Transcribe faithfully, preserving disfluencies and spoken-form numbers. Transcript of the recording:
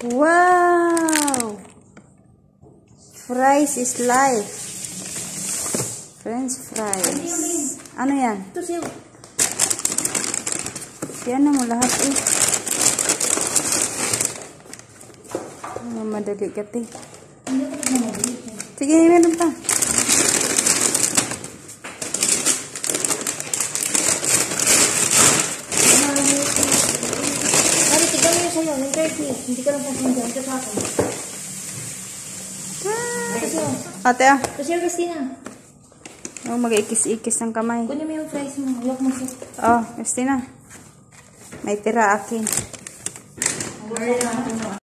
Wow! Fries is life. French fries. Ano yan? Ito siya. Yan na mo lahat eh. Ano, madali kati. Hindi ko na madali. Sige, meron pa. Mari, tignan mo yung sa'yo. Yung thirty. Hindi ka lang pasin dyan. Ito sa akin. Ate ah. Ito siya, Christina. Oh, mag-ikis-ikis ng kamay. Kunin mo yung fries mo. Lock mo siya. Oh, Christina. May tira akin.